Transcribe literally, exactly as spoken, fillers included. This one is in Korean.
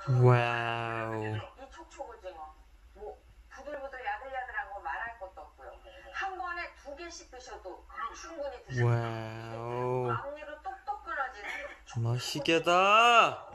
와우. 이 촉촉오징어 뭐 부들부들 야들야들한 거 말할 것도 없고요. 한 번에 두 개씩 드셔도 충분히 드실 수 있어요. 와우. 앞니로 똑똑 끊어지는 맛있겠다.